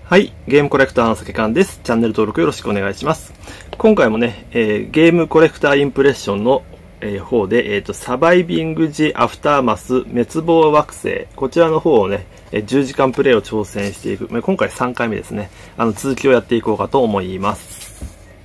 はい。ゲームコレクターのさけかんです。チャンネル登録よろしくお願いします。今回もね、ゲームコレクターインプレッションの、方で、サバイビング・ジ・アフターマス滅亡惑星。こちらの方をね、10時間プレイを挑戦していく。今回3回目ですね。続きをやっていこうかと思います。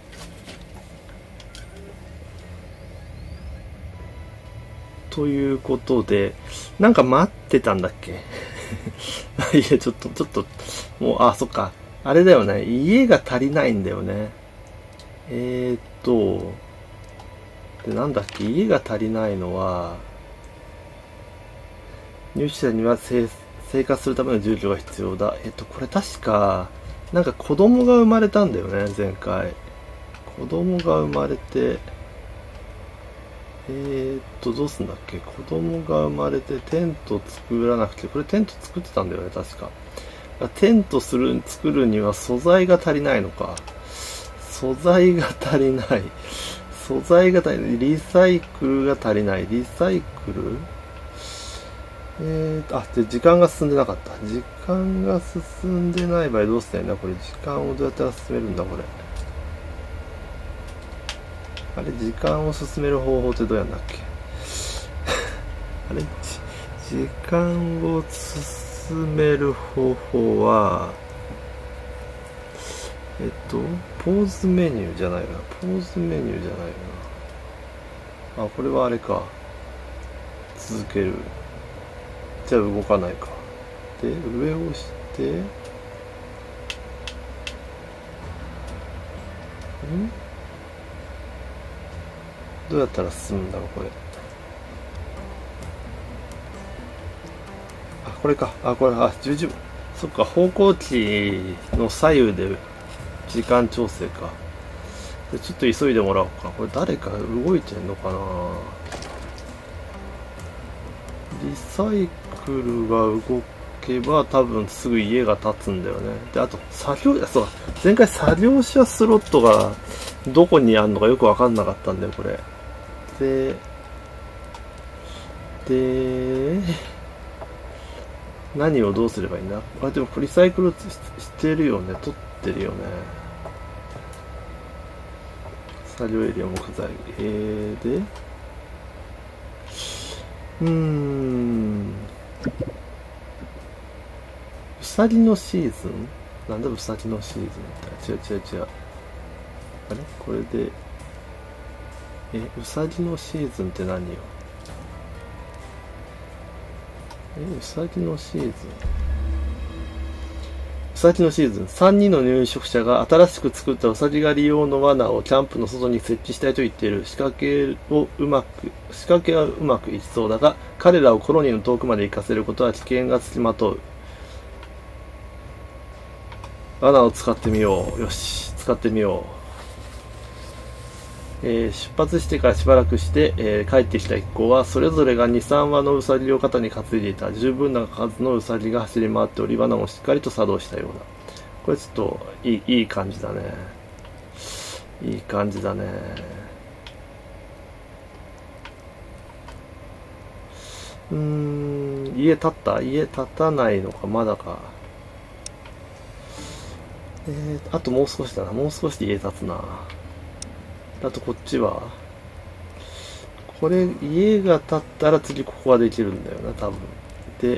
ということで、なんか待ってたんだっけいや、ちょっと、もう、そっか。あれだよね。家が足りないんだよね。で、なんだっけ、家が足りないのは、入手者には生活するための住居が必要だ。これ確か、なんか子供が生まれたんだよね、前回。子供が生まれて、どうすんだっけ、子供が生まれてテント作らなくて、これテント作ってたんだよね、確か。テント作るには素材が足りないのか。素材が足りない。素材が足りない。リサイクルが足りない。リサイクルで、時間が進んでなかった。時間が進んでない場合どうしたらいいんだこれ。時間をどうやったら進めるんだこれ。あれ、時間を進める方法ってどうやんだっけあれ、時間を進める方法は、ポーズメニューじゃないな。ポーズメニューじゃないな。これはあれか。続ける。じゃあ動かないか。で、上を押して、どうやったら進むんだろう、これ。これか。これ、十字、そっか、方向機の左右で時間調整か。で、ちょっと急いでもらおうか。これ誰か動いてんのかな。リサイクルが動けば多分すぐ家が建つんだよね。で、あと、そう、前回作業者スロットがどこにあるのかよくわかんなかったんだよ、これ。で、何をどうすればいいんだ。でもリサイクルしてるよね。取ってるよね。作業エリア木材。で、うさぎのシーズンなんだうさぎのシーズンって。違う。あれこれで、うさぎのシーズンって何よ。うさぎのシーズン。うさぎのシーズン。3人の入植者が新しく作ったうさぎ狩り用の罠をキャンプの外に設置したいと言っている。仕掛けはうまくいきそうだが、彼らをコロニーの遠くまで行かせることは危険がつきまとう。罠を使ってみよう。よし、使ってみよう。出発してからしばらくして、帰ってきた一行はそれぞれが 2,3 羽のウサギを肩に担いでいた。十分な数のウサギが走り回っており、罠もしっかりと作動したようだ。これちょっといい感じだね。いい感じだね。家建った？家建たないのか、まだか。あともう少しだな。もう少しで家建つな。あとこっちはこれ家が建ったら次ここができるんだよな多分。で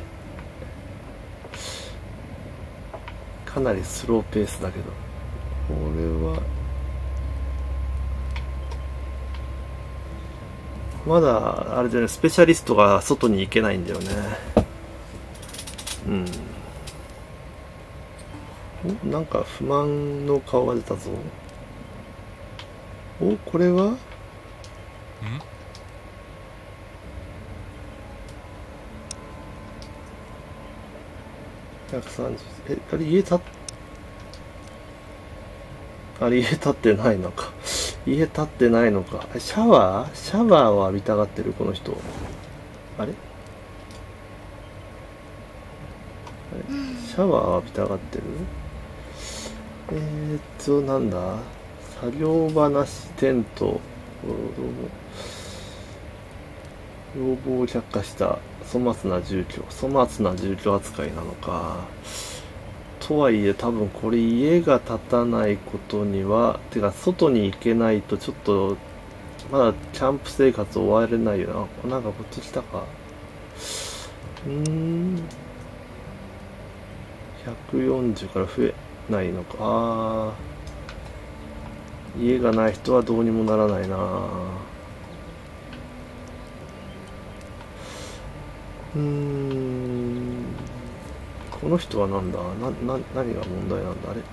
かなりスローペースだけど、これはまだあれだよね、スペシャリストが外に行けないんだよね。なんか不満の顔が出たぞ。これは130。あれ家建ってないのか。家建ってないのか。シャワーを浴びたがってるこの人。あれシャワーを浴びたがってる。なんだ、作業話テント要望を却下した粗末な住居扱いなのか。 とはいえ多分これ家が建たないことにはてか外に行けないとちょっとまだキャンプ生活終われないよな。なんかこっち来たか。140から増えないのか。家がない人はどうにもならないな。この人はなんだ。何が問題なんだ。あれ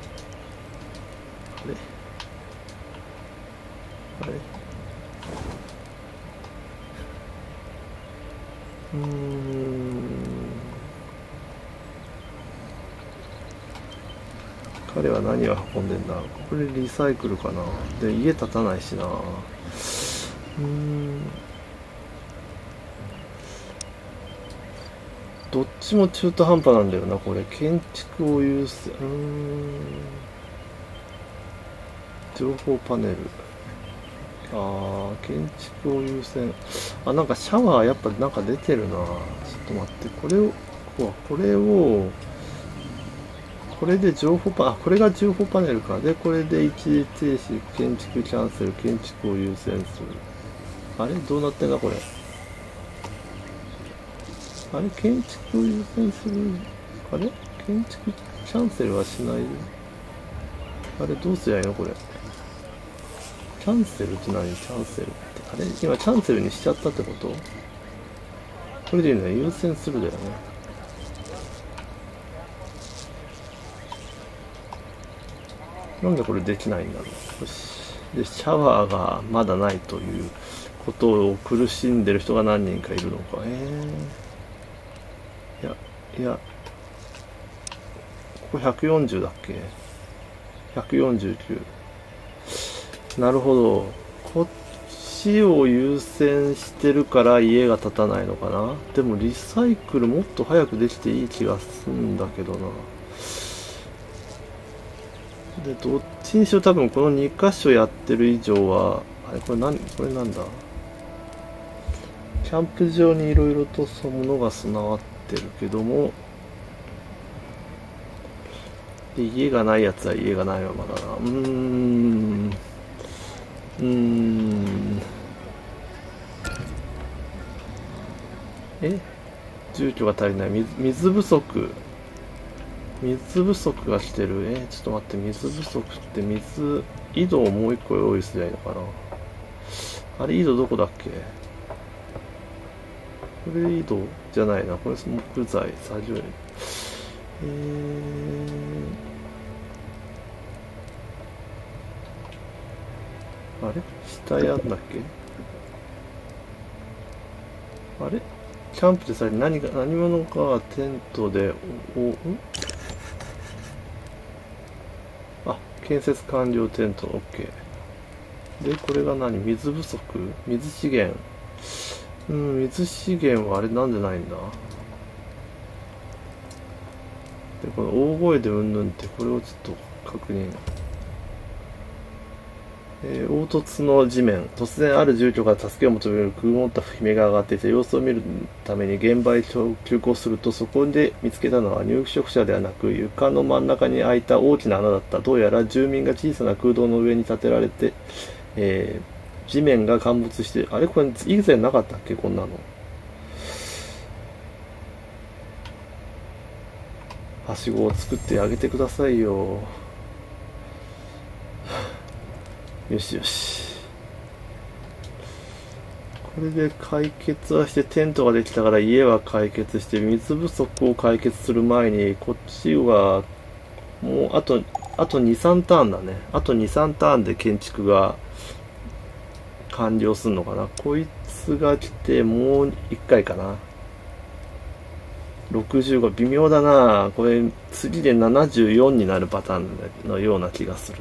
彼は何を運んでんだ。これリサイクルかな。で家建たないしな。どっちも中途半端なんだよな。これ建築を優先。情報パネル。建築を優先。なんかシャワーやっぱなんか出てるな。ちょっと待って。これで情報これが情報パネルか。で、これで一時停止、建築キャンセル、建築を優先する。あれどうなってんだこれ。あれ建築を優先する。あれ建築キャンセルはしない。あれどうすりゃいいのこれ。キャンセルって何？キャンセルって。あれ今キャンセルにしちゃったってこと？これでいいのね。優先するだよね。なんでこれできないんだろう。よし。で、シャワーがまだないということを苦しんでる人が何人かいるのか。いや、ここ140だっけ？ 149。なるほど。こっちを優先してるから家が建たないのかな。でもリサイクルもっと早くできていい気がするんだけどな。で、どっちにしろ多分この2箇所やってる以上は、これなんだ。キャンプ場にいろいろと物が備わってるけども、で家がないやつは家がないままだな。住居が足りない。水不足が来てる。ちょっと待って、水不足って井戸をもう一個用意すりゃいいのかな。あれ井戸どこだっけ。これ井戸じゃないな。これ木材作業員。あれ下やんだっけ。あれキャンプでさ、何者かがテントで建設完了テント OK で、これが水不足、水資源。水資源はあれなんでないんだ。でこの大声でうんぬんってこれをちょっと確認。凹凸の地面。突然ある住居から助けを求める曇った悲鳴が上がっていて、様子を見るために現場へ急行すると、そこで見つけたのは入植者ではなく、床の真ん中に開いた大きな穴だった。どうやら住民が小さな空洞の上に建てられて、地面が陥没して、あれこれ以前なかったっけこんなの。はしごを作ってあげてくださいよ。よしよし。これで解決はして、テントができたから家は解決して、水不足を解決する前に、こっちはもうあと2、3ターンだね。あと2、3ターンで建築が完了するのかな。こいつが来てもう1回かな。65、微妙だな。これ次で74になるパターンのような気がする。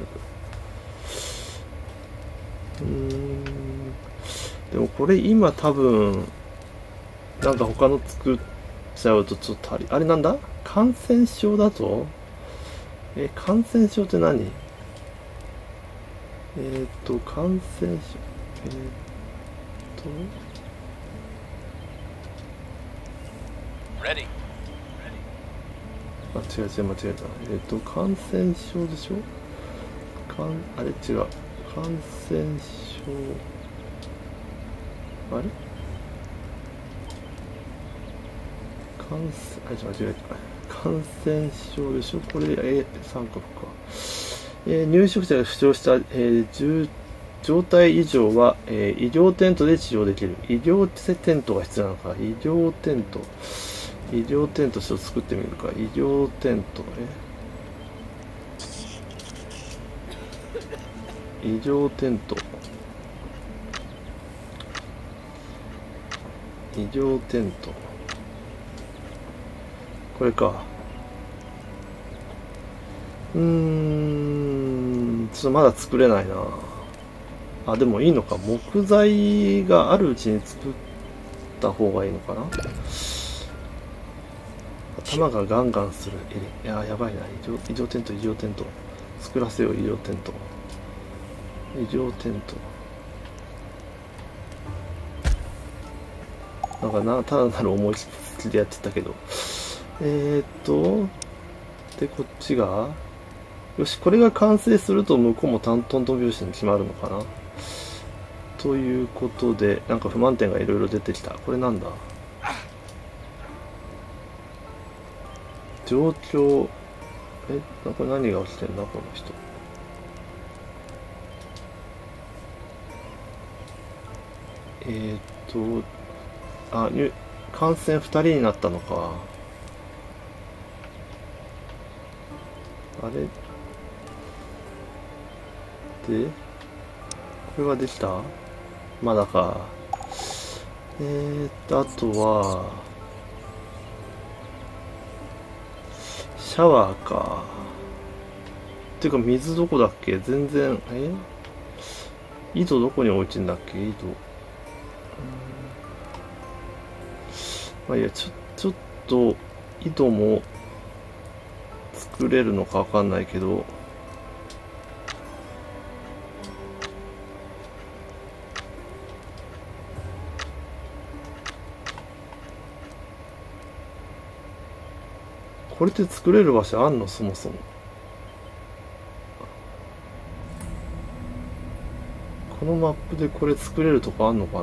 でもこれ今多分なんか他の作っちゃうとちょっとあれなんだ。感染症だと。感染症って何。感染症あ、違う違う、間違えた。感染症でしょ。あれ違う。感染症。あれ間違えた。感染症でしょ。これ、三角か。入植者が主張した、状態異常は、医療テントで治療できる。医療テントが必要なのか。医療テントちょっと作ってみるか。医療テント、医療テント。医療テント。これか。ちょっとまだ作れないな。あ、でもいいのか。木材があるうちに作った方がいいのかな。頭がガンガンする。いや、やばいな。異常テント。作らせよう、異常テント。なんかただなる思いつきでやってたけど。で、こっちが、よし、これが完成すると向こうもトントン拍子に決まるのかな。ということで、なんか不満点がいろいろ出てきた。これなんだ？状況、これ何が起きてんだ、この人。感染2人になったのか。あれで、これはできた？まだか。あとは、シャワーか。ていうか、水どこだっけ？全然、井戸どこに置いてんだっけ？井戸。まあいや、ちょっと、井戸も作れるのかわかんないけど、これって作れる場所あんの？そもそも。このマップでこれ作れるとこあんのかな？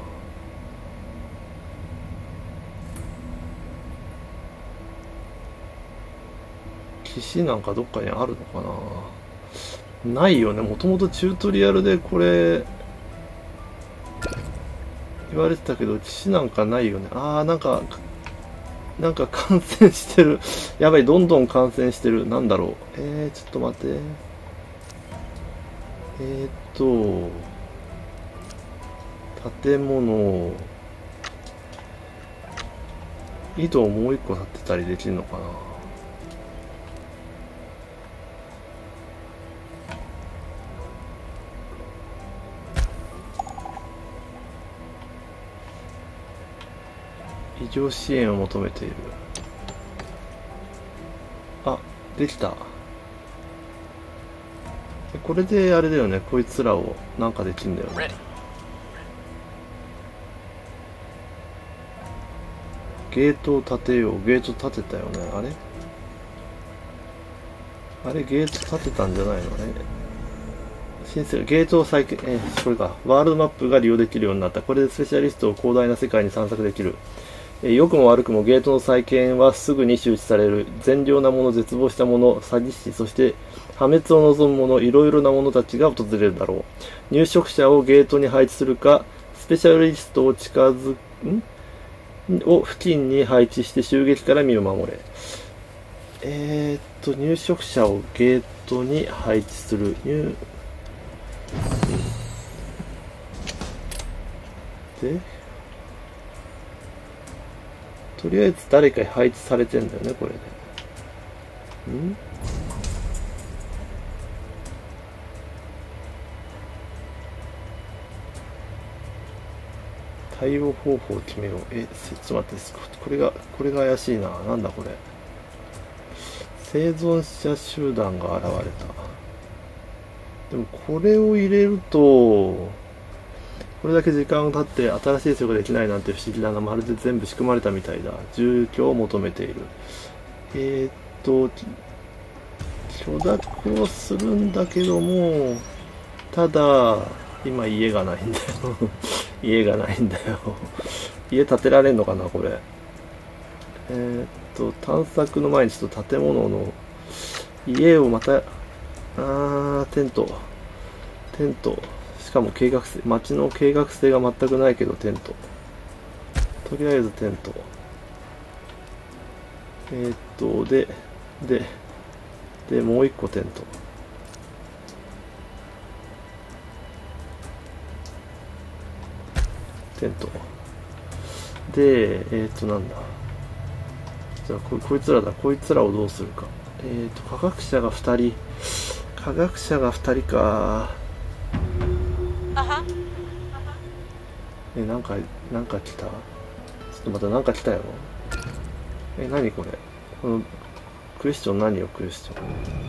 岸なんかどっかにあるのかな？ないよね。もともとチュートリアルでこれ言われてたけど、岸なんかないよね。なんか感染してる。やばい、どんどん感染してる。なんだろう。ちょっと待って。建物、井戸をもう一個建てたりできるのかな。医療支援を求めている。あ、できた。これであれだよね。こいつらをなんかできるんだよね。ゲートを建てよう。ゲート建てたよね。あれゲート建てたんじゃないのね。ゲートを再建、これか。ワールドマップが利用できるようになった。これでスペシャリストを広大な世界に散策できる。良くも悪くもゲートの再建はすぐに周知される。善良な者、絶望した者、詐欺師、そして破滅を望む者、いろいろな者たちが訪れるだろう。入植者をゲートに配置するか、スペシャリストを付近に配置して襲撃から身を守れ。入植者をゲートに配置する。で、とりあえず誰かに配置されてんだよね、これで。対応方法を決めよう。ちょっと待って、これが怪しいな。なんだこれ。生存者集団が現れた。でもこれを入れると、これだけ時間が経って新しい世界ができないなんて不思議だな。まるで全部仕組まれたみたいだ。住居を求めている。 許諾をするんだけども、ただ、今家がないんだよ。家がないんだよ。家建てられんのかな、これ。探索の前にちょっと建物の、家をまた、テント。しかも計画性、街の計画性が全くないけど、テント。とりあえずテント。で、もう一個テント。で、なんだ。じゃあこいつらをどうするか。科学者が2人か。なんか来た。ちょっとまたなんか来たよ。何これ。このクエスチョン何よ、クエスチョン。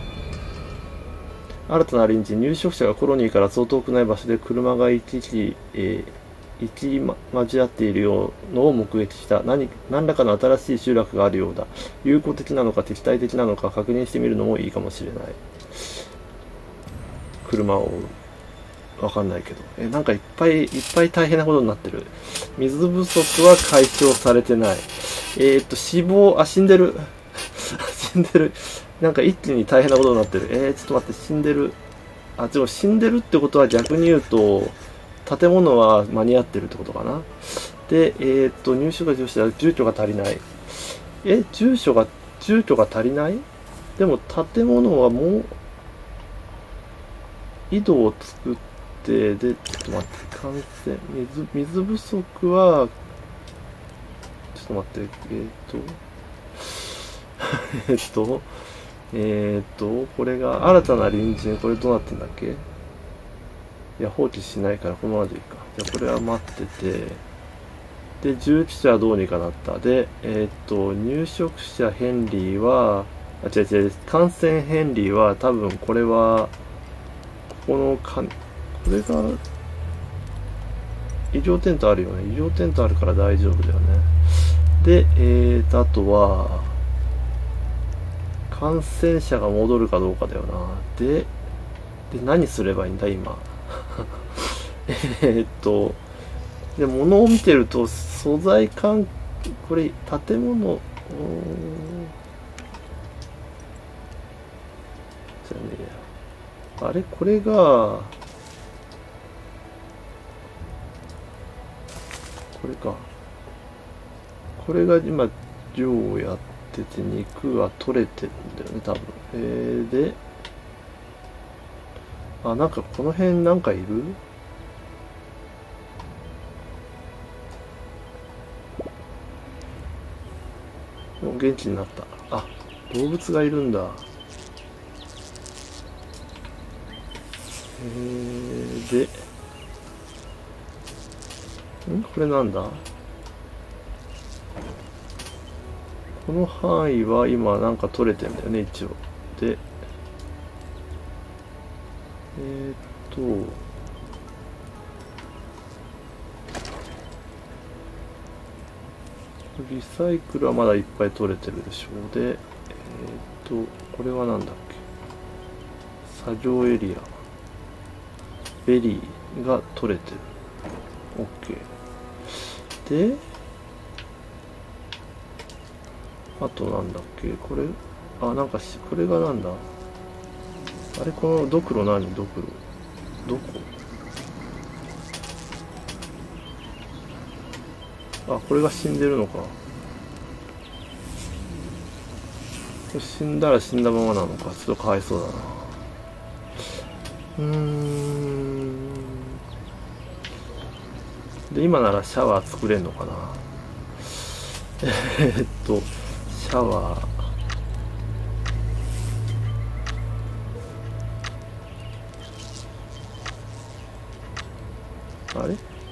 新たな臨時、入植者がコロニーからそう遠くない場所で車が行き交わっているようのを目撃した。何らかの新しい集落があるようだ。友好的なのか敵対的なのか確認してみるのもいいかもしれない。車をわかんないけど。なんかいっぱい大変なことになってる。水不足は解消されてない。死んでる。死んでる。なんか一気に大変なことになってる。ちょっと待って、死んでる。死んでるってことは逆に言うと、建物は間に合ってるってことかな。で、入所が住所は住居が足りない。住居が足りない？でも建物はもう、井戸を作って、で、ちょっと待って、完成。水不足は、ちょっと待って、これが新たな隣人、これどうなってんだっけ？いや、放棄しないからこのままでいいか。じゃあこれは待ってて、で、重機者はどうにかなった。で、入植者ヘンリーは、感染ヘンリーは多分これは、これが、医療テントあるよね。医療テントあるから大丈夫だよね。で、あとは、感染者が戻るかどうかだよな。で、何すればいいんだ、今。で、物を見てると、素材感、これ、建物、じゃねえや。あれこれが、これか。これが今、漁をやってて、肉が取れてるんだよね、多分。で、なんかこの辺なんかいる？元気になった。動物がいるんだ。で、これなんだ？この範囲は今なんか取れてんだよね、一応。で、リサイクルはまだいっぱい取れてるでしょう。で、これはなんだっけ？作業エリア。ベリーが取れてる。OK。で、あとなんだっけ？これ、なんかこれがなんだ？あれ、このドクロ何？ドクロ。どこ？これが死んでるのか。死んだら死んだままなのか。ちょっとかわいそうだな。で、今ならシャワー作れんのかな。シャワー。あれ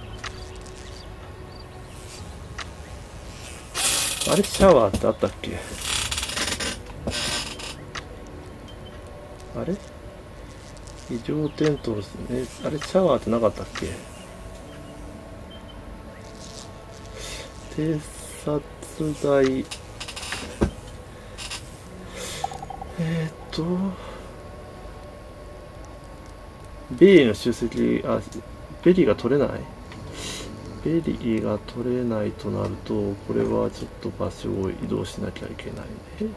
シャワーってあったっけ？あれ異常点灯ですね。あれシャワーってなかったっけ？偵察台。 えーっとベリーの集積、ベリーが取れない、ベリーが取れないとなると、これはちょっと場所を移動しなきゃいけない。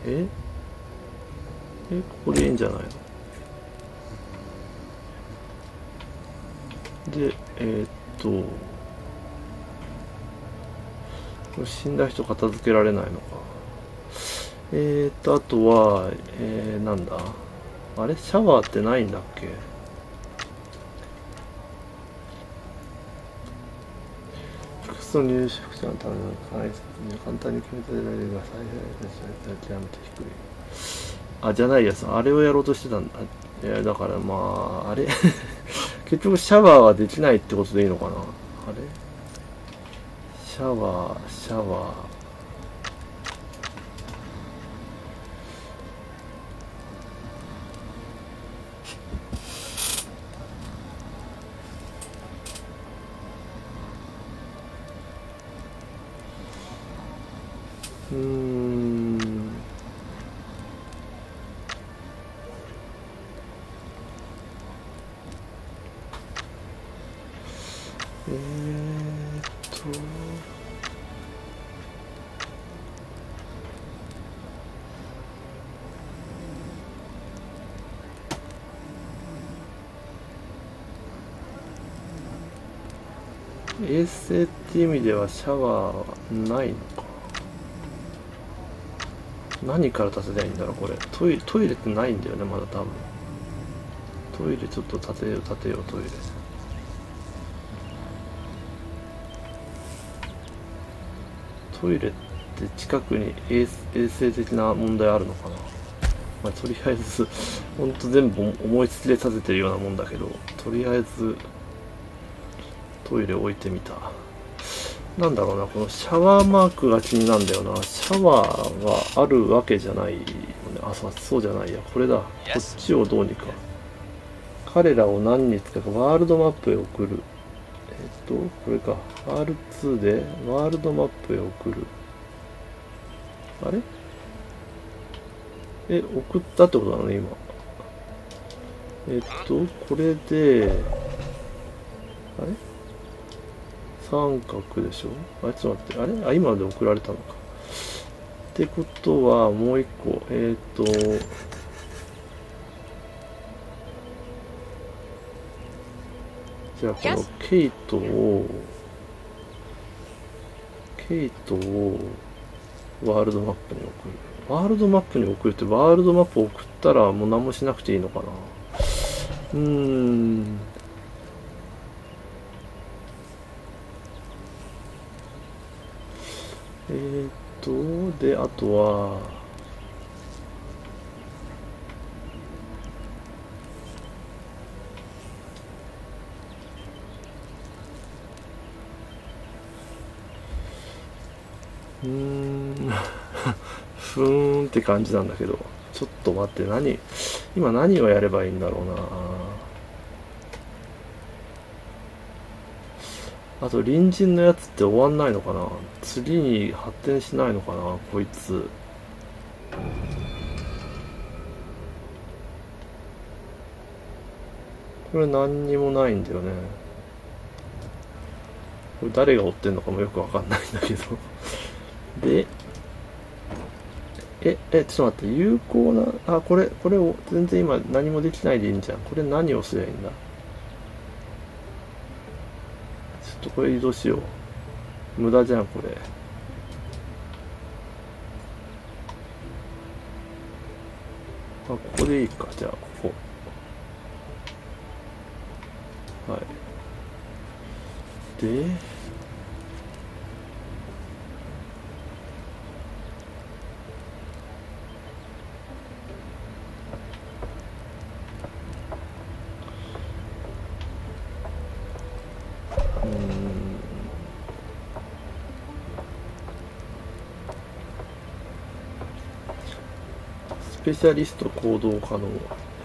ここでいいんじゃないの。で、これ死んだ人片付けられないのか。あとは、なんだ、あれシャワーってないんだっけ。複数の入植者のための簡単に決めてられるが、最大で極めて低い。じゃないやつ、あれをやろうとしてたんだ。だからまあ、あれ結局シャワーはできないってことでいいのかな。あれシャワー。衛生っていう意味ではシャワーはないのか。何から建てたらいいんだろうこれ。トイレってないんだよねまだ多分。トイレちょっと建てようトイレ。トイレって近くに衛生的な問題あるのかな。まあ、とりあえずほんと全部思いつきで建ててるようなもんだけど、とりあえずトイレ置いてみた。なんだろうな、このシャワーマークが気になるんだよな。シャワーがあるわけじゃないよね。そうじゃないや。これだ。こっちをどうにか。彼らを何に使うか、ワールドマップへ送る。これか。R2 でワールドマップへ送る。あれ送ったってことなのね、今。これで、あれ三角でしょ。ちょっと待って。今ので送られたのか。ってことは、もう一個。じゃあ、このケイトをワールドマップに送る。ワールドマップに送るって、ワールドマップを送ったらもう何もしなくていいのかな。で、あとは、ふーんって感じなんだけど、ちょっと待って、今何をやればいいんだろうな。あと隣人のやつって終わんないのかな。次に発展しないのかなこいつ。これ何にもないんだよね。これ誰が追ってんのかもよくわかんないんだけどで、ちょっと待って、有効な、これを全然今何もできないでいいんじゃん。これ何をすりゃいいんだ。ちょっとこれ移動しよう。無駄じゃん、これ。ここでいいか。じゃあ、ここ。はい。で、スペシャリスト行動可能。こ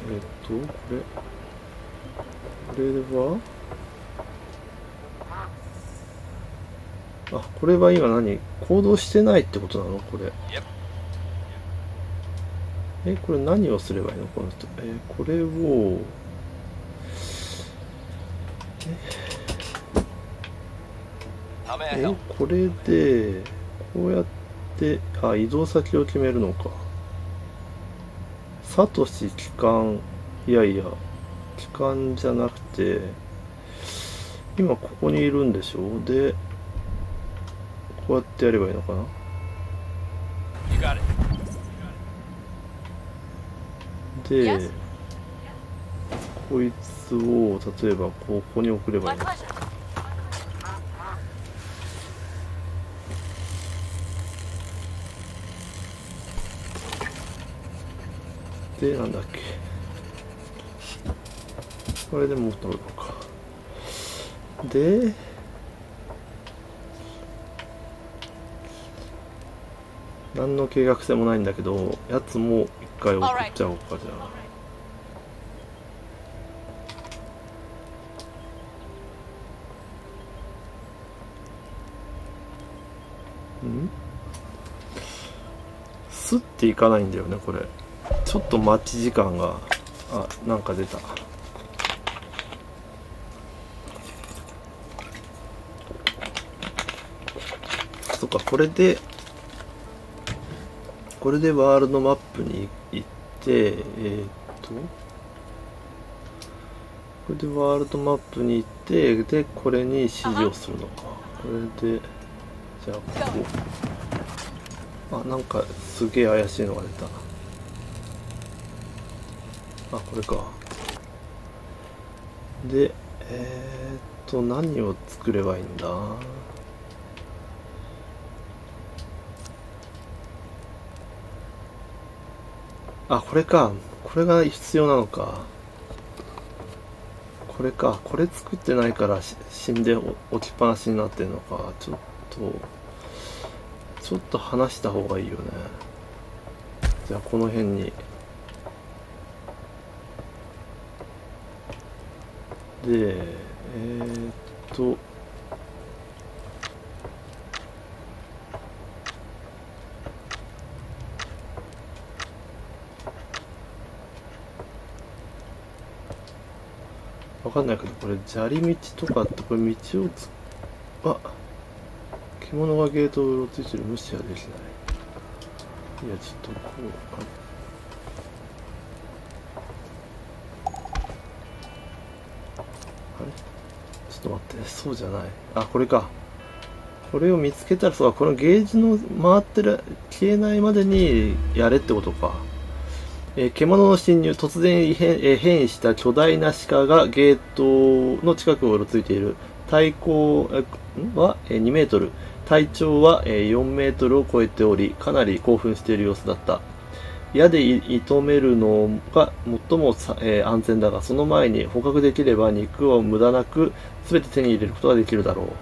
れはこれは今行動してないってことなのこれ。 これ何をすればいいのこの人。これを、これで、こうやって、移動先を決めるのか。サトシ帰還、いやいや、帰還じゃなくて、今ここにいるんでしょ。で、こうやってやればいいのかな。で、こいつを例えばここに送ればいいのか。で、なんだっけ、これでもう取るのか。で、何の計画性もないんだけど、やつも一回送っちゃおうか。じゃあスッていかないんだよねこれ。ちょっと待ち時間が、なんか出た。そっか、これでワールドマップに行って、これでワールドマップに行って、でこれに指示をするのか。これでじゃあここ、なんかすげえ怪しいのが出た。これか。で何を作ればいいんだ。これか。これが必要なのか。これか。これ作ってないから死んで置きっぱなしになってるのか。ちょっと話した方がいいよね。じゃあこの辺に。で、わかんないけど、これ砂利道とかってこれ道を獣がゲートをうろついてる。無視はできない。いやちょっとこうちょっと待って、そうじゃない。これか。これを見つけたら、そうか、このゲージの回ってる消えないまでにやれってことか。獣の侵入、突然変異した巨大な鹿がゲートの近くをうろついている。体高は2メートル、体長は4メートルを超えており、かなり興奮している様子だった。矢で射止めるのが最も安全だが、その前に捕獲できれば肉を無駄なく全て手に入れることができるだろう。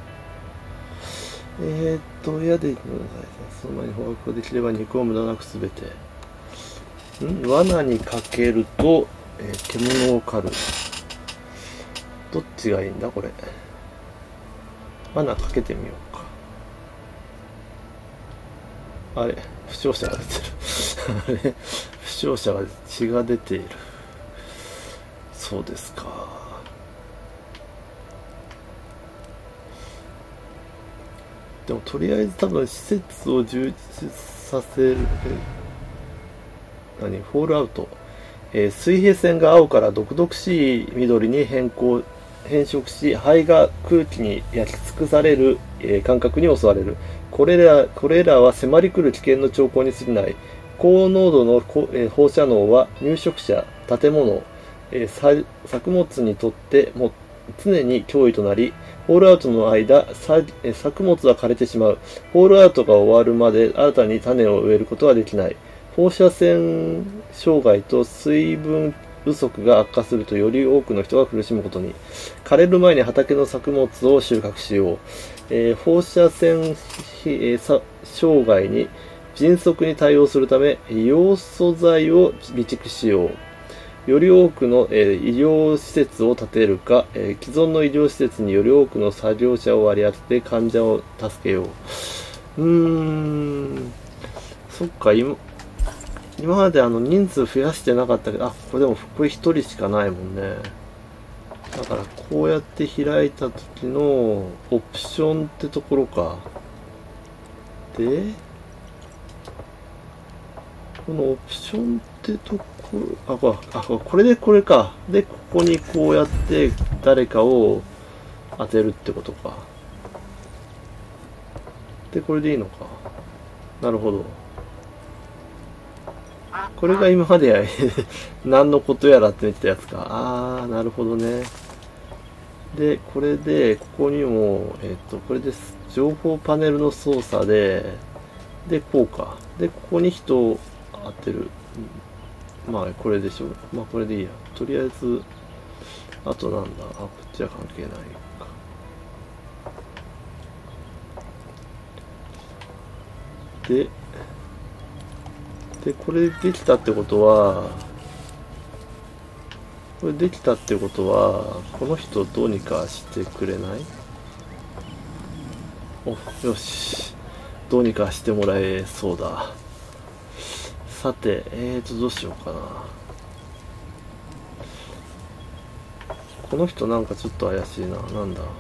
矢でその前に捕獲できれば肉を無駄なく全て。罠にかけると、獣を狩る。どっちがいいんだこれ。罠かけてみようか。負傷者が出てる。負傷者が血が出ている。そうですか。でもとりあえず多分施設を充実させる。フォールアウト。水平線が青から毒々しい緑に変色し、肺が空気に焼き尽くされる、感覚に襲われる。これらは迫り来る危険の兆候に過ぎない。高濃度の、放射能は入植者、建物、作物にとっても常に脅威となり、ホールアウトの間、作物は枯れてしまう。ホールアウトが終わるまで新たに種を植えることはできない。放射線障害と水分不足が悪化するとより多くの人が苦しむことに。枯れる前に畑の作物を収穫しよう。放射線障害に迅速に対応するため、要素材を備蓄しよう。より多くの、医療施設を建てるか、既存の医療施設により多くの作業者を割り当てて患者を助けよう。そっか、 今まで人数増やしてなかったけど、あ、これでもこれ1人しかないもんね。だからこうやって開いた時のオプションってところか。で、このオプションってところ、これでこれか。で、ここにこうやって誰かを当てるってことか。で、これでいいのか。なるほど。これが今まで何のことやらって言ったやつか。あー、なるほどね。で、これで、ここにも、これです。情報パネルの操作で、で、こうか。で、ここに人を当てる。まあ、これでしょ。まあ、これでいいや。とりあえず、あとなんだ。あ、こっちは関係ないか。で、これできたってことは、この人どうにかしてくれない？お、よし。どうにかしてもらえそうだ。さて、どうしようかな。この人なんかちょっと怪しいな。なんだ？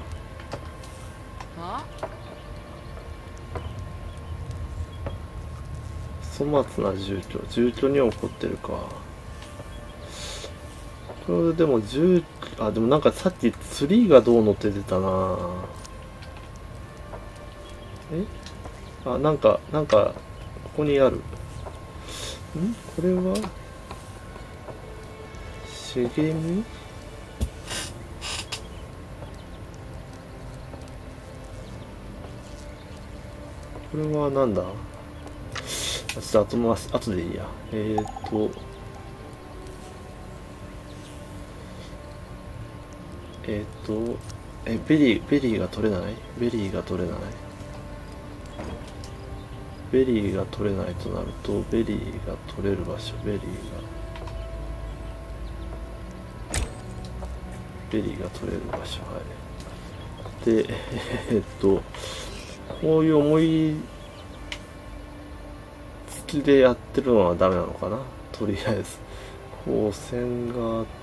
粗末な住居に起こってるか。これでもでもなんかさっきツリーがどうのって出たな。なんかここにある。これは茂み？これはなんだ？ちょっと後でいいや。ベリーが取れない？ベリーが取れないとなると、ベリーが取れる場所、ベリーが取れる場所、はい。で、こういう思いつきでやってるのはダメなのかな。とりあえずこう線があって、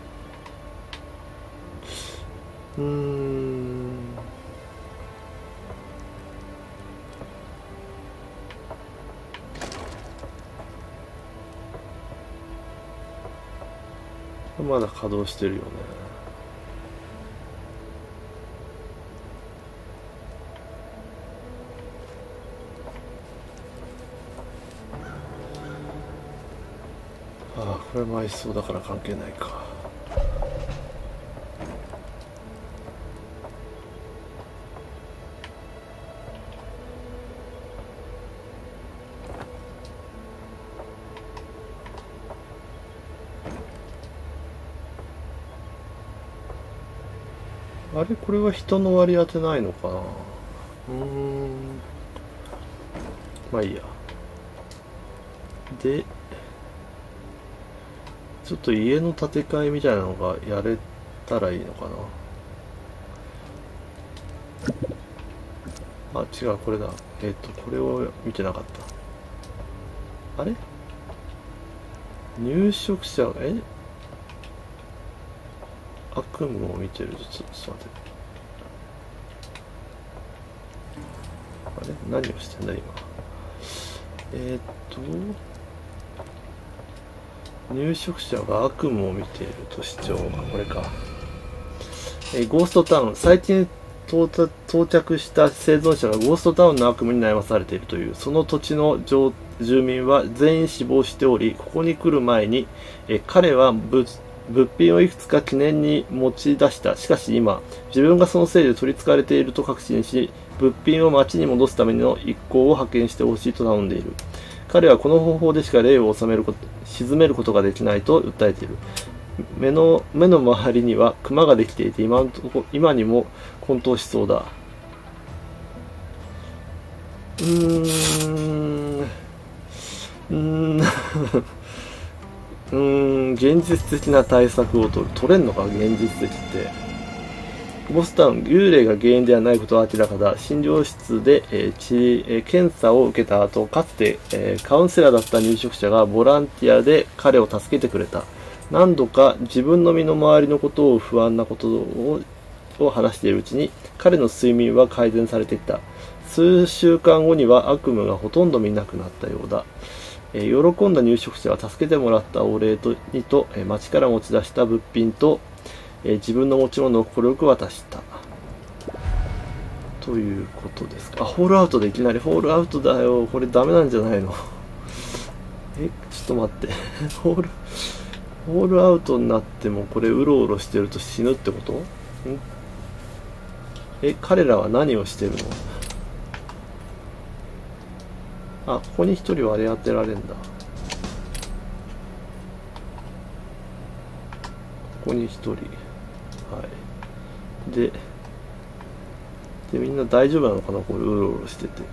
まだ稼働してるよね。ああ、これ埋葬だから関係ないか。あれ、これは人の割り当てないのかな。まあいいや。で、ちょっと家の建て替えみたいなのがやれたらいいのかな。あ、違う、これだ。これを見てなかった。あれ？入植者、悪夢を見てる。ちょっと待って。あれ？何をしてんだ、今。入植者が悪夢を見ていると主張。これか。ゴーストタウン。最近到着した生存者がゴーストタウンの悪夢に悩まされているという。その土地の住民は全員死亡しており、ここに来る前に、彼は物品をいくつか記念に持ち出した。しかし今、自分がそのせいで取り憑かれていると確信し、物品を町に戻すための一行を派遣してほしいと頼んでいる。彼はこの方法でしか霊を沈めることができないと訴えている。目の周りにはクマができていて、今にも混沌しそうだ。現実的な対策を取れんのか、現実的って。 ボスタウン、幽霊が原因ではないことは明らかだ。診療室で、検査を受けた後、かつて、カウンセラーだった入植者がボランティアで彼を助けてくれた。何度か自分の身の回りのことを不安なことを話しているうちに、彼の睡眠は改善されていった。数週間後には悪夢がほとんど見なくなったようだ。喜んだ入植者は助けてもらったお礼にと、町から持ち出した物品と、自分の持ち物を快く渡した。ということですか。あ、ホールアウトでいきなり、ホールアウトだよ。これダメなんじゃないの？ちょっと待って。ホールアウトになってもこれうろうろしてると死ぬってこと？彼らは何をしてるの？あ、ここに一人割り当てられるんだ。ここに一人。はい。で、みんな大丈夫なのかな、これうろうろしてて。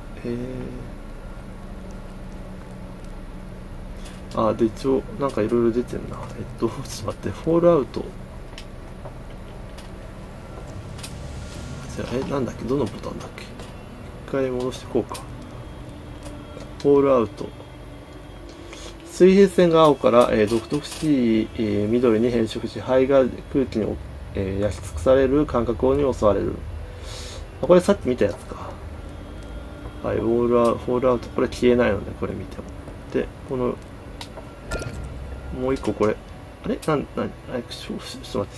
あ、で、一応、なんかいろいろ出てんな。ちょっと待って、フォールアウト。じゃあ、なんだっけ、どのボタンだっけ。一回戻していこうか。フォールアウト。水平線が青から、独々しい、緑に変色し、肺が空気に、焼き尽くされる感覚に襲われる。これさっき見たやつか。はい、フォールアウト。これ消えないので、これ見ても。で、この、もう一個これ。あれちょっと待って、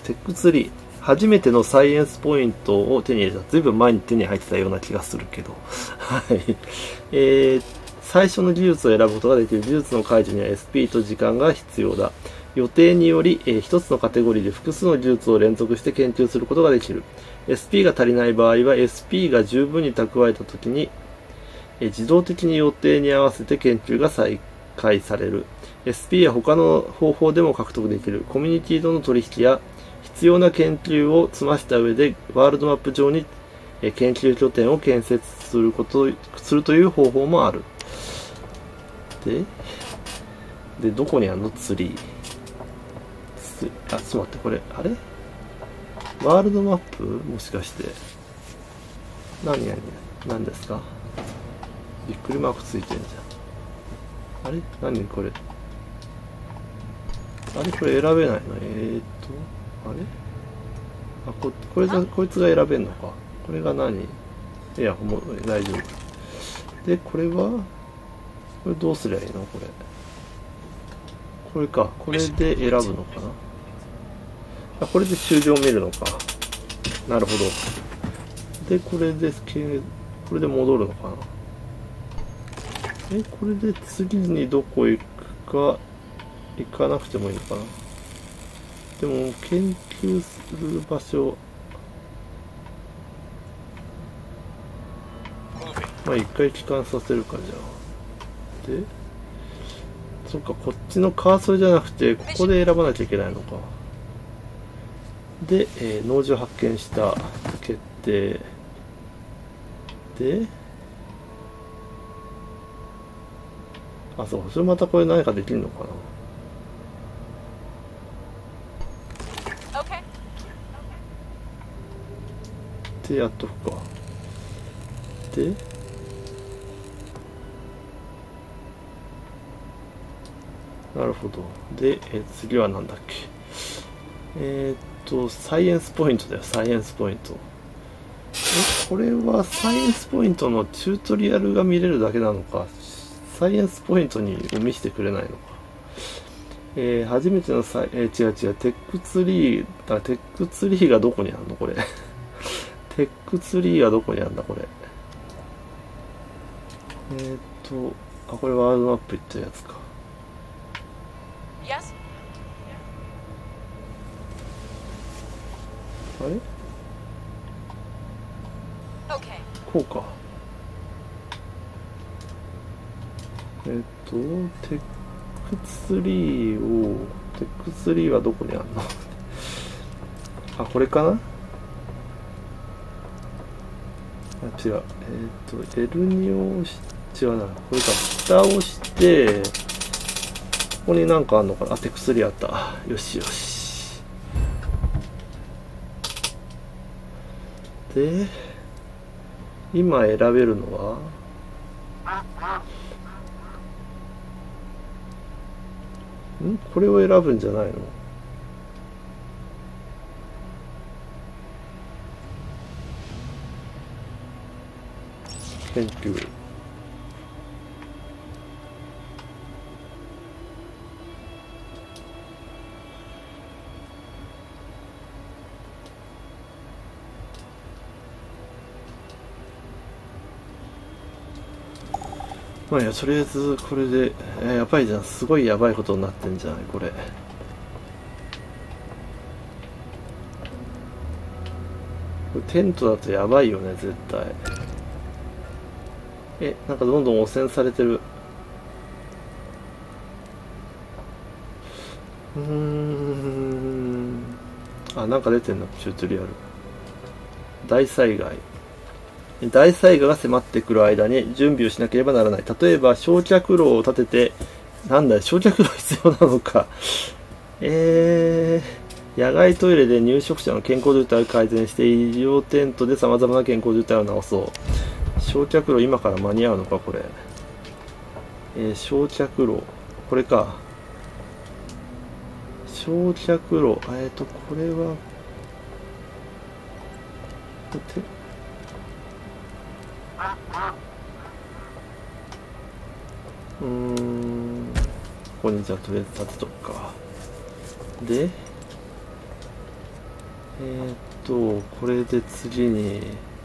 テックツリー。初めてのサイエンスポイントを手に入れた。ずいぶん前に手に入ってたような気がするけど。はい。最初の技術を選ぶことができる。技術の解除には SP と時間が必要だ。予定により、一つのカテゴリーで複数の技術を連続して研究することができる。SP が足りない場合は SP が十分に蓄えたときに、自動的に予定に合わせて研究が再開される。SP は他の方法でも獲得できる。コミュニティとの取引や必要な研究を済ました上でワールドマップ上に研究拠点を建設するという方法もある。で、どこにあるの？ツリー。あ、ちょっと待って、これ、あれ？ワールドマップ？もしかして。何ですか？びっくりマークついてんじゃん。あれ？何これ。あれこれ選べないの？あれあ、こいつが選べんのか。これが何？いや、もう大丈夫。で、これどうすりゃいいの？これか。これで選ぶのかな。あ、これで終了を見るのか。なるほど。で、これで戻るのかな。これで次にどこ行くか、行かなくてもいいのかな。でも、研究する場所、まあ一回帰還させるか、じゃあ。で、そっか、こっちのカーソルじゃなくて、ここで選ばなきゃいけないのか。で、農場発見した。決定。で、あ、そう、それまたこれ何かできるのかな。で、やっとくか。で、なるほど。で、次は何だっけ。サイエンスポイントだよ、サイエンスポイント。これはサイエンスポイントのチュートリアルが見れるだけなのか、サイエンスポイントに見せてくれないのか。初めての違う、テックツリー、テックツリーがどこにあるのこれ。テックツリーはどこにあるんだこれ。これワールドマップいったやつか。あれ？こうか。テックツリーはどこにあるの？あ、これかな？あ、違う。L2 を違うな。これか。蓋をして、ここになんかあんのかな？あ、テックツリーあった。よしよし。 で、今選べるのはこれを選ぶんじゃないの？研究。まあいや、とりあえずこれで、やばいじゃん。すごいやばいことになってんじゃないこれ。テントだとやばいよね、絶対。なんかどんどん汚染されてる。なんか出てんの、チュートリアル。大災害。大災害が迫ってくる間に準備をしなければならない。例えば、焼却炉を建てて、なんだよ、焼却炉必要なのか。野外トイレで入植者の健康状態を改善して、医療テントで様々な健康状態を直そう。焼却炉今から間に合うのか、これ。焼却炉。これか。焼却炉。これは、ここにじゃあとりあえず立てとくか。で、これで次に、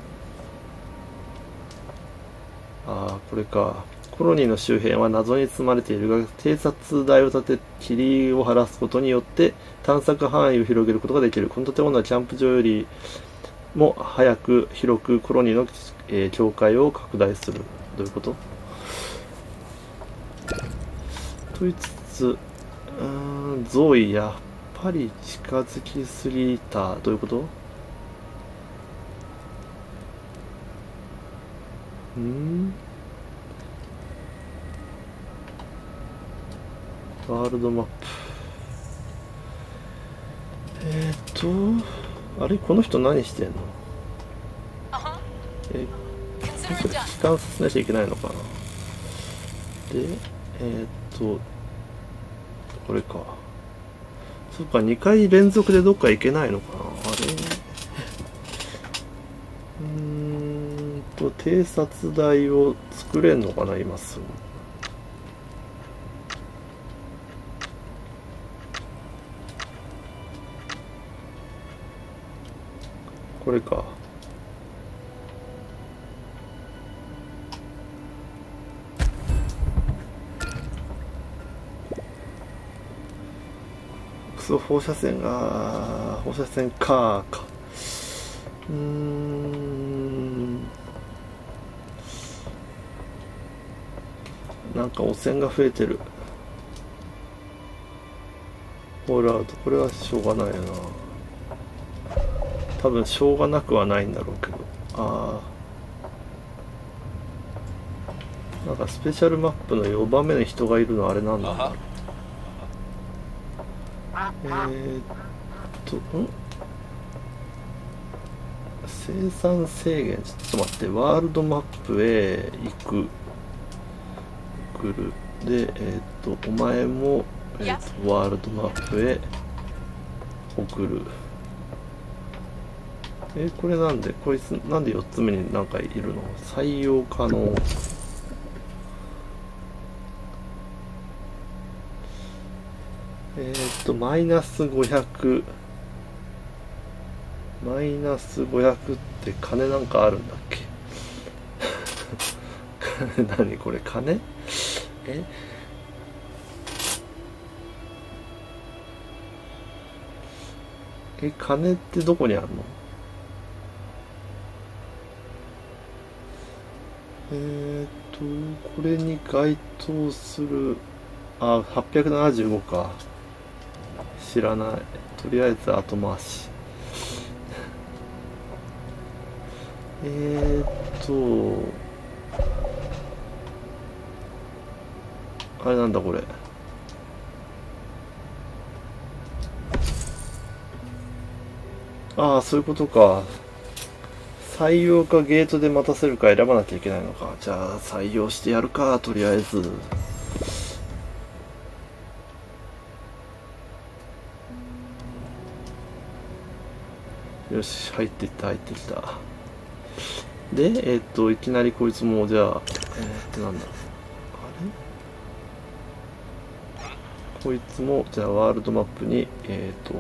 これか。コロニーの周辺は謎に包まれているが、偵察台を建て、霧を晴らすことによって探索範囲を広げることができる。この建物はキャンプ場よりも早く広くコロニーの、境界を拡大する。どういうこと？と言いつつ、ゾーイ、やっぱり近づきすぎた。どういうこと？ワールドマップ。あれこの人何してんの？帰還させなきゃいけないのかな。で、これか。そっか、2回連続でどっか行けないのかな。偵察台を作れんのかな、今すぐ。これか。クソ放射線が、放射線か。なんか汚染が増えてる。ホールアウト。これはしょうがないよな。多分しょうがなくはないんだろうけど。なんかスペシャルマップの4番目に人がいるのはあれなんだろう。生産制限、ちょっと待って、ワールドマップへ送る。で、お前も、ワールドマップへ送る。これなんで、こいつ、なんで4つ目になんかいるの？採用可能。マイナス500。マイナス500って金なんかあるんだっけ？何これ、金？金ってどこにあるの？これに該当する、875か。知らない。とりあえず後回し。あれなんだこれ。そういうことか。 採用かゲートで待たせるか選ばなきゃいけないのか。じゃあ採用してやるか、とりあえず。よし、入ってきた入ってきた。でいきなりこいつもじゃあなんだ、あれ、こいつもじゃあワールドマップに送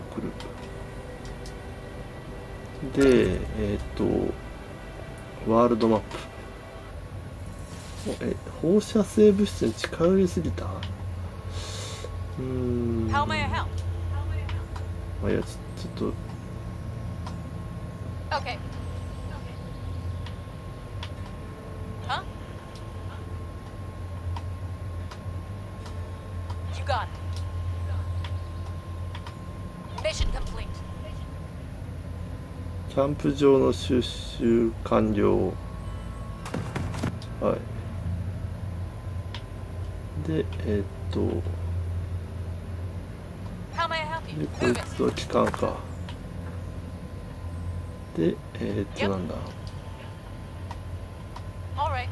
る。でワールドマップ、放射性物質に近寄りすぎた。まあ、いやちょっと Okay. Huh? You got it. Mission complete. キャンプ場の収集完了。はい。で、 How may I help you? でこいつは機関か。で、なんだ。 All right.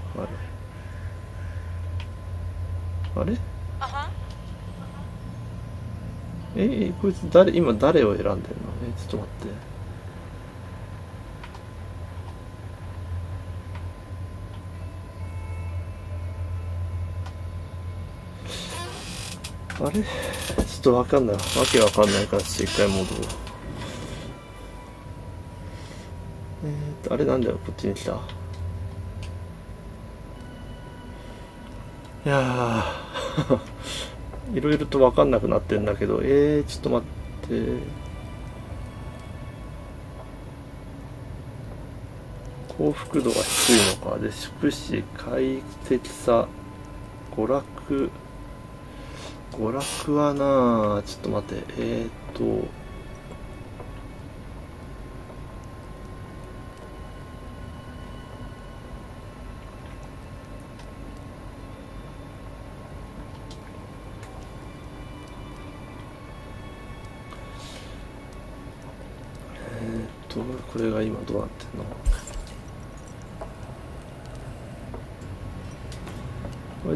あれ Uh-huh. こいつ今誰を選んでるの？ちょっと待って。あれちょっとわかんない。わけわかんないから、ちょっと一回戻ろう。あれなんだよ、こっちに来た。いやー、いろいろとわかんなくなってんだけど、ちょっと待って。幸福度が低いのか。で、宿祉、快適さ、娯楽はなあ、ちょっと待って、これが今どうなってんの？これ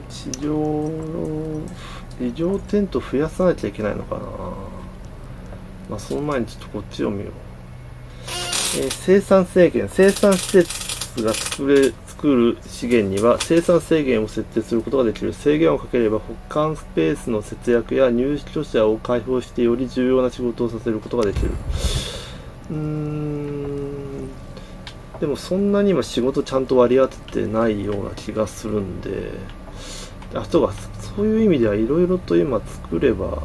異常テント増やさなきゃいけないのかな。まあその前にちょっとこっちを見よう。生産制限、生産施設が作る資源には生産制限を設定することができる。制限をかければ保管スペースの節約や入居者を開放してより重要な仕事をさせることができる。でもそんなに今仕事ちゃんと割り当ててないような気がするんで、そういう意味ではいろいろと今作れば、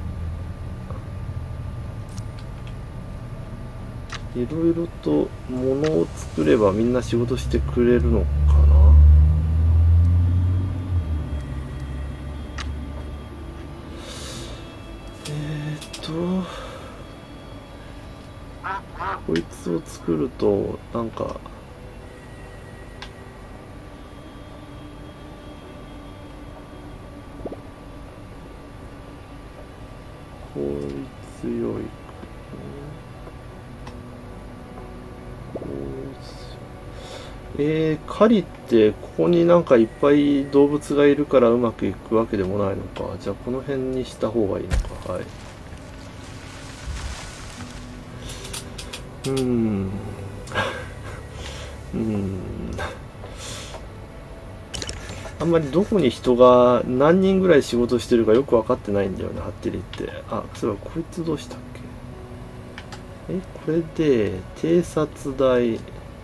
いろいろと物を作ればみんな仕事してくれるのかな。こいつを作るとなんか効率よい。狩りってここになんかいっぱい動物がいるからうまくいくわけでもないのか。じゃあこの辺にした方がいいのか。はい。あんまりどこに人が何人ぐらい仕事してるかよく分かってないんだよね、はっきり言って。あ、そういえばこいつどうしたっけ。これで偵察台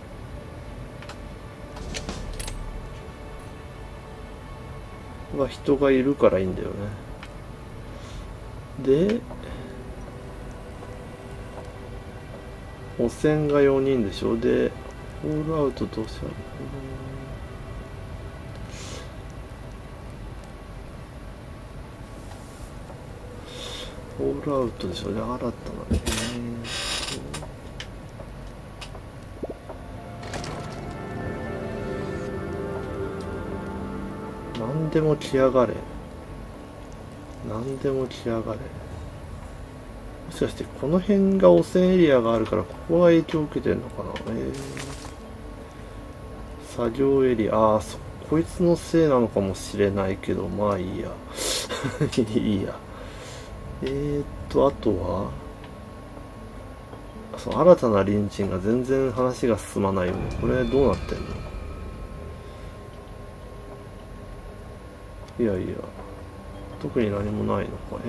は人がいるからいいんだよね。で汚染が4人でしょ。でホールアウトどうしたらいいの。ホールアウトでしょ。で新たなね。何でも来やがれ。何でも来やがれ。 もしかしてこの辺が汚染エリアがあるからここが影響を受けてるのかな。作業エリア、こいつのせいなのかもしれないけど、まあいいや。いいや。あとは、その新たな隣人が全然話が進まないよね。これどうなってんの？いやいや、特に何もないのか。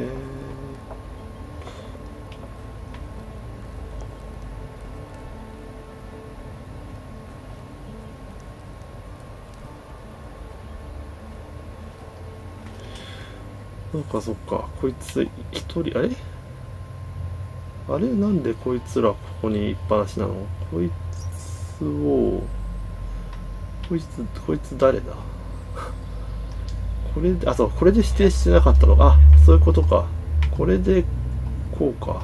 なんかそっか、こいつ一人、あれなんでこいつらここにいっぱなしなの？こいつ誰だ？これで、そう、これで指定してなかったのか。そういうことか。これで、こうか。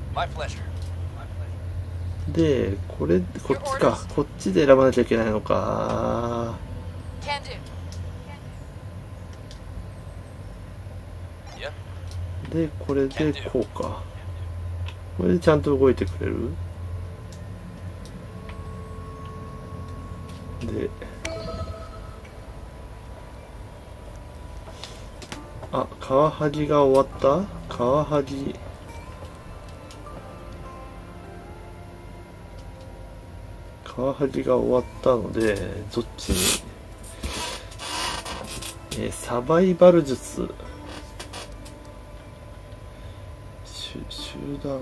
で、こっちか。こっちで選ばなきゃいけないのか。で、これでこうか。これでちゃんと動いてくれる？で、カワハギが終わった？カワハギが終わったので、どっちに、サバイバル術。集団。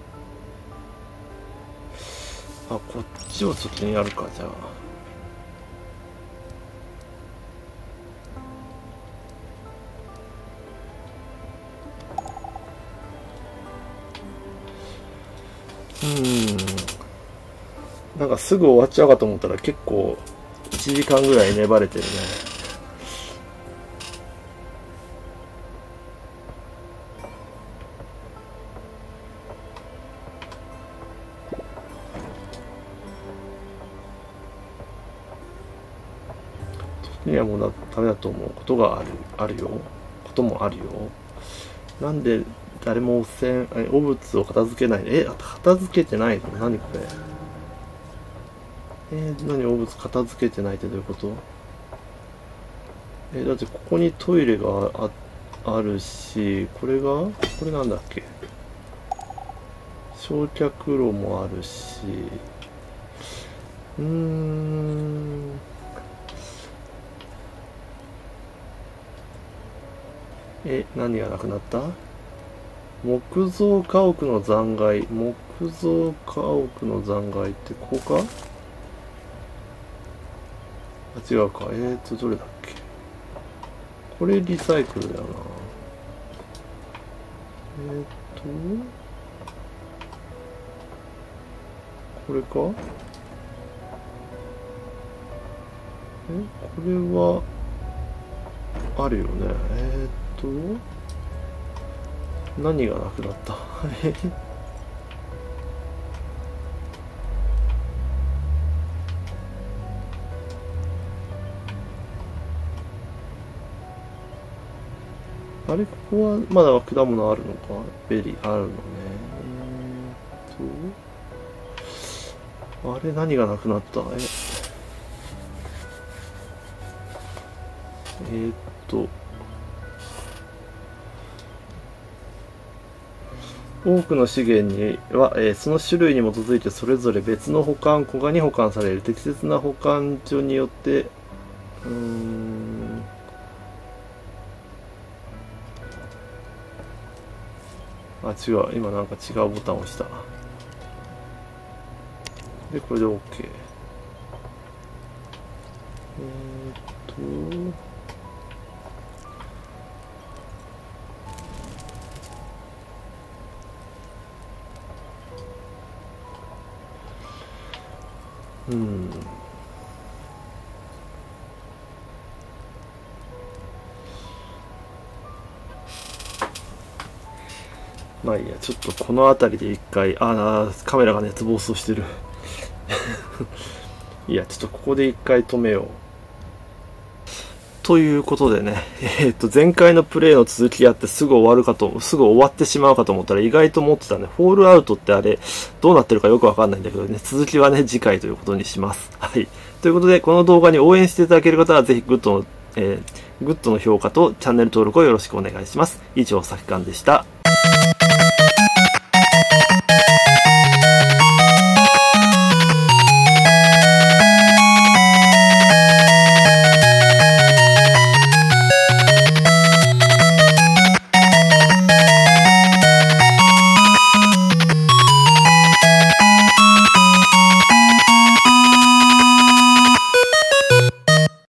こっちを先にやるか、じゃあ。なんかすぐ終わっちゃうかと思ったら結構1時間ぐらい粘れてるね。いやもうダメだと思うこともあるよ。なんで誰も汚物を片付けない？片付けてないの？何これ？何汚物片付けてないってどういうこと？だってここにトイレがあるし、これなんだっけ？焼却炉もあるし、何がなくなった？木造家屋の残骸。木造家屋の残骸ってここか？違うか。どれだっけ？これリサイクルだよな。これか？これはあるよね。何がなくなった？ここはまだ果物あるのか？ベリーあるのね。何がなくなった？多くの資源には、その種類に基づいてそれぞれ別の保管庫に保管される。適切な保管所によって違う。今なんか違うボタンを押した。で、これで OK。まあいいや、ちょっとこの辺りで一回、カメラが熱暴走してる。いや、ちょっとここで一回止めよということでね、前回のプレイの続きやってすぐ終わってしまうかと思ったら意外と思ってたね。フォールアウトってあれ、どうなってるかよくわかんないんだけどね、続きはね、次回ということにします。はい。ということで、この動画に応援していただける方はぜひグッドの評価とチャンネル登録をよろしくお願いします。以上、さきかんでした。